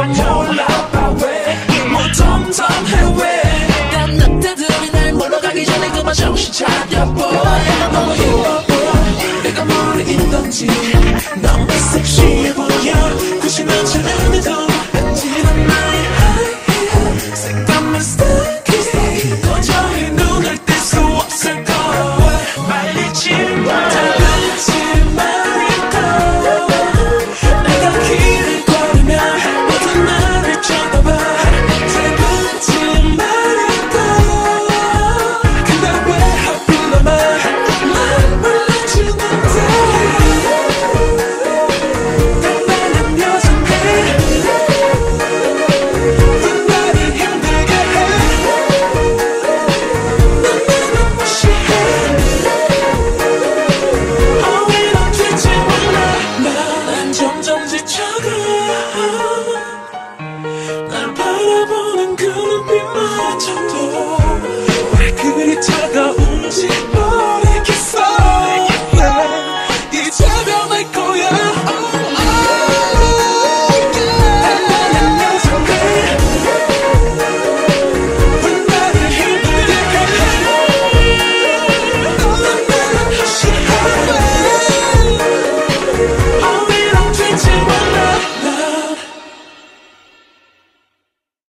몰라봐 왜뭐 덤덤해 왜 난 늑대들이 날 몰아가기 전에 그만 정신 차려보 너무 예뻐 내가 뭘 입던지 너무 섹시해 보여 굳이 넣지 않아도 왠지는 나의 하이힐 색감은 스타키 도저히 눈을 뗄 수 없을 거야 말리지 마 달리지 말고 내가 길을 걸으면 모두 나를 쳐다봐 달리지 말고 근데 왜 하필 너만 날 몰라주는데 단단한 여전해 넌 나를 힘들게 해 넌 나를 무시해 왜 이렇게지 몰라 난 점점 지쳐가 날 바라보는 그 눈빛마저도 왜 그리 차가워